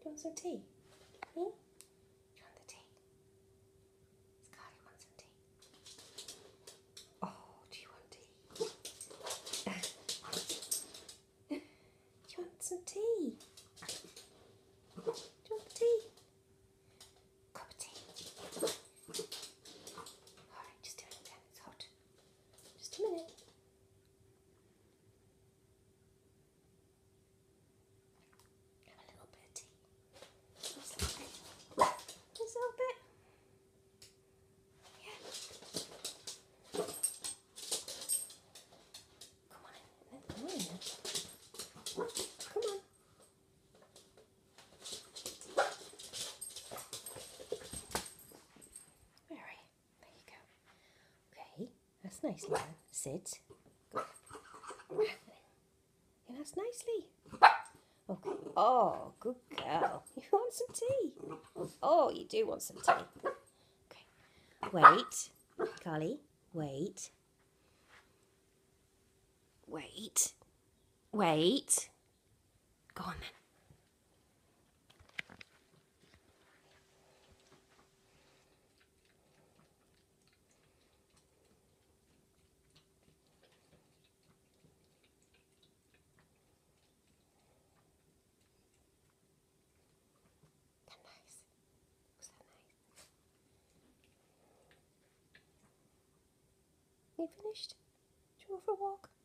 want some tea? Hmm? Do you want the tea? Scarlet wants some tea. Oh, do you want tea? Do you want some tea? Do you want the tea? Cup of tea. Alright, just do it then, it's hot. Just a minute. Have a little bit of tea. Just a little bit. Just a little bit. Yeah. Come on in. Come on in. Come on. Where are you? There you go. Okay, that's nicely done. Sit. Good. Yeah, that's nicely. Okay. Oh, good girl. You want some tea? Oh, you do want some tea. Okay. Wait. Carly, wait. Wait. Wait. Go on then. That nice. Was that nice? You finished? Do you want for a walk?